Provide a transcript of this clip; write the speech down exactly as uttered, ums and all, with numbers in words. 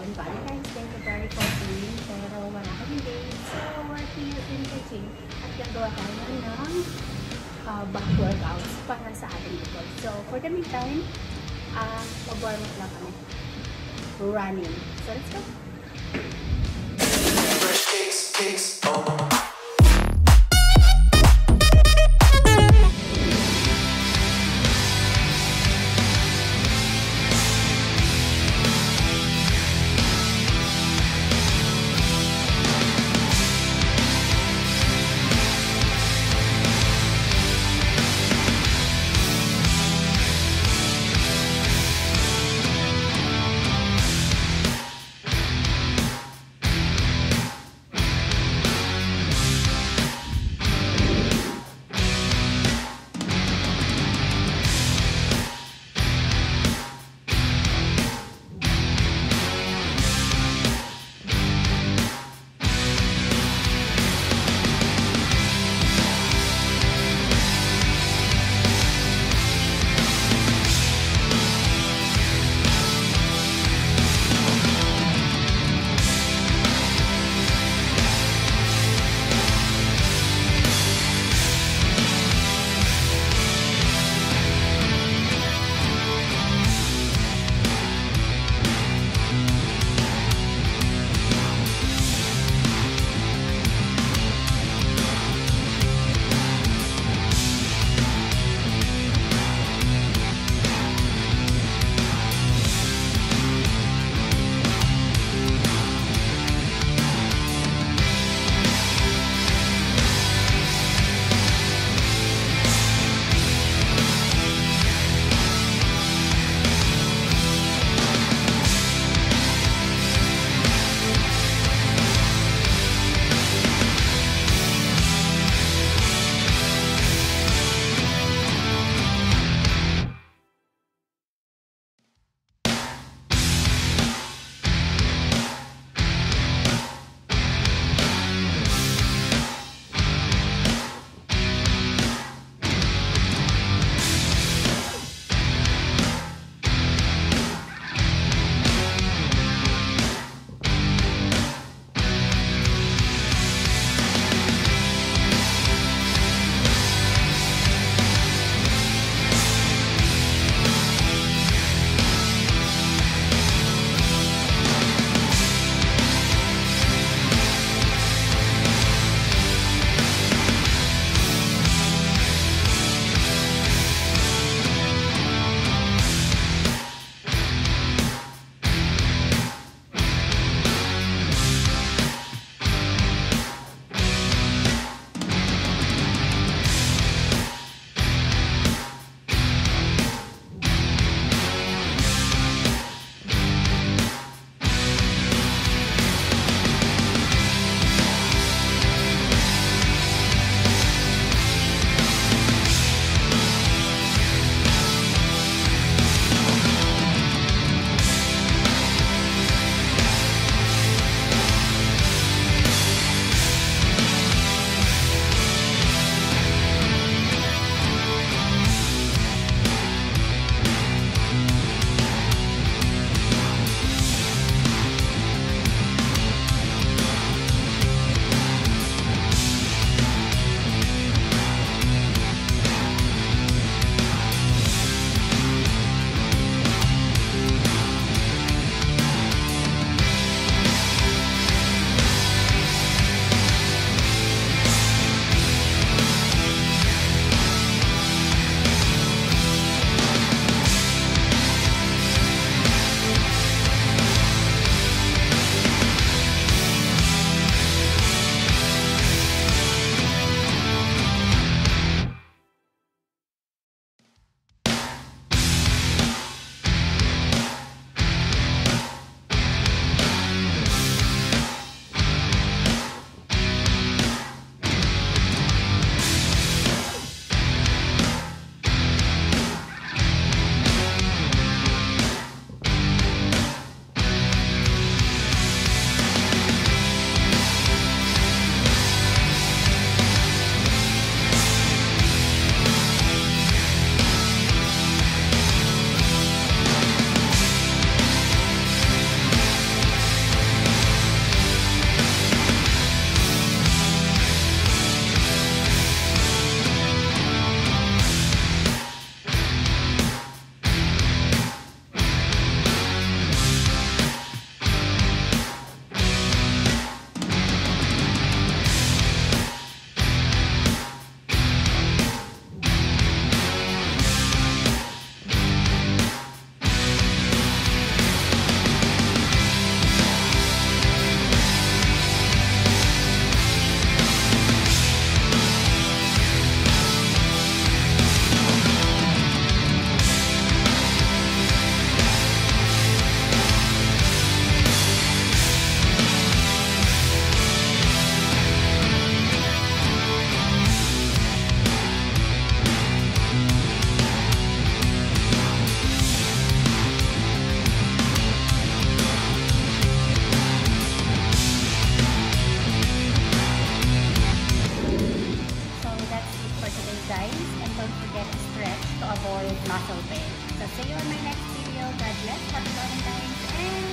on Valentine's Day, February fourteen, pero wala kami date. So, we're here in Beijing at gagawa tayo ng uh, back workouts para sa ating likod. So, for the meantime, uh, mag-warm up lang kami. Running. So, let's go! Fresh cakes, cakes, oh. for today, guys. And don't forget to stretch to avoid muscle pain. So see you on my next video. God bless. Happy Valentine's and